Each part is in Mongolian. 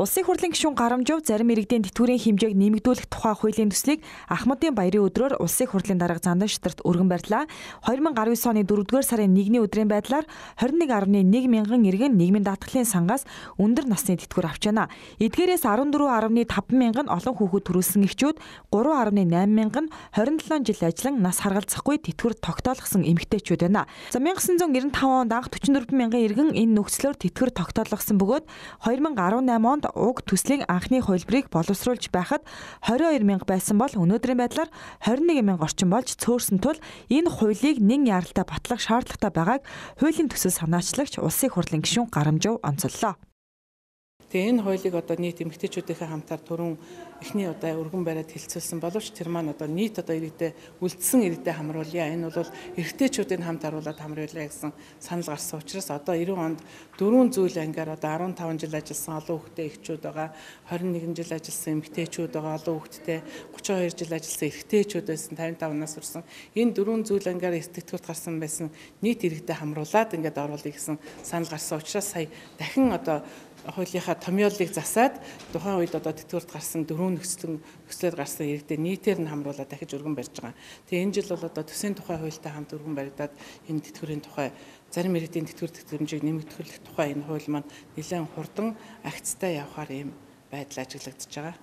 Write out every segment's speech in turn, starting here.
Улсын хурлын гишүүн Гарамжов зарим иргэдийн тэтгэврийн хэмжээг нэмэгдүүлэх тухай хуулийн төслийг Ахмадын баярын өдрөөр Улсын хурлын дарга Зандан шидарт өргөн барьлаа. 2019 оны 4-р сарын 1-ний өдрийн байдлаар 21.1 мянган иргэн нийгмийн даатгалын сангаас өндөр насны тэтгэвэр авч байна. Эдгээрээс 14.5 мянган олон хүүхэд төрүүлсэн эхчүүд, 3.8 мянган 27 жил ажиллан нас харгалзахгүй тэтгэвэр тогтоолгосон эмэгтэйчүүд байна. За 1995 онд анх 44 мянган иргэн энэ нөхцлөөр тэтгэвэр тогтоолгосон бөгөөд 2018 онд уг төслийн анхны хувилбарыг боловсруулж байхад 22 мянга байсан бол өнөөдрийн байдлаар 21 мянга орчим болж цөөрсөн тул энэ хуулийг нэн яралтай батлах шаардлагатай байгааг хуулийн төсөл санаачлагч Улсын хурлын гишүүн Гарамжов онцоллоо. Тэгээ энэ хуулийг одоо нийт эмэгтэйчүүдийнхээ хамтаар түрүүн эхний удаа өргөн бариад хэлцүүлсэн боловч тэр маань одоо нийт одоо иргэдэд үлдсэн иргэдэд хамруулъя. Энэ бол эрэгтэйчүүдийн хамт харуулад хамруулъя гэсэн санал гарсан учраас одоо 90 онд 4 зүйл ангиар одоо 15 жил ажилласан олон хүүхэдтэй эхчүүд байгаа, 21 жил ажилласан эмэгтэйчүүд байгаа, олон хүүхэдтэй 32 жил ажилласан эрэгтэйчүүд байсан, 55 нас хүрсэн. Энэ 4 зүйл ангиар тэтгэврт гарсан байсан нийт иргэдэд хамруулад ингээд оруулъя гэсэн санал гарсан учраас сая дахин одоо хуулийнхаа томьёолыг засаад тухайн үед одоо тэтгэврт гарсан 4 нөхцлөд гарсан иргэдэд нийтээр нь хамруулаад дахиж өргөн барьж байгаа. Тэгээ энэ жил бол одоо төсвийн тухай хуультай хамт өргөн баригдаад энэ тэтгэврийн тухай зарим иргэдийн тэтгэвэр хэмжээг нэмэгдүүлэх тухай энэ хууль маань нэлээд хурдан агцтай явахаар ийм байдал ажиглагдаж байгаа.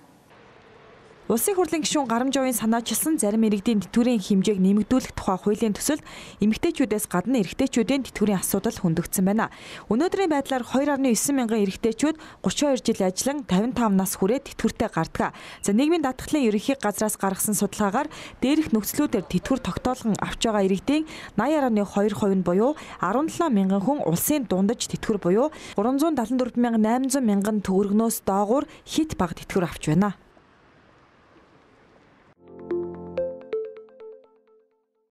Улсын хурлын гишүүн Гарамжовын санаачилсан зарим иргэдийн тэтгэврийн хэмжээг нэмэгдүүлэх тухай хуулийн төсөлд эмэгтэйчүүдээс гадна эрэгтэйчүүдийн тэтгэврийн асуудал хөндөгдсөн байна. Өнөөдрийн байдлаар 2.9 мянган эрэгтэйчүүд 32 жил ажиллан 55 нас хүрээд тэтгэвртэй гардаг. За нийгмийн даатгалын ерөнхий газраас гаргасан судалгаагаар дээрх нөхцлүүдээр тэтгэвэр тогтоолгон авч байгаа иргэдийн 80.2% нь буюу 17 мянган хүн улсын дундаж тэтгэвэр буюу 374,800 мянган төгрөгнөөс доогуур хит бага тэтгэвэр авч байна.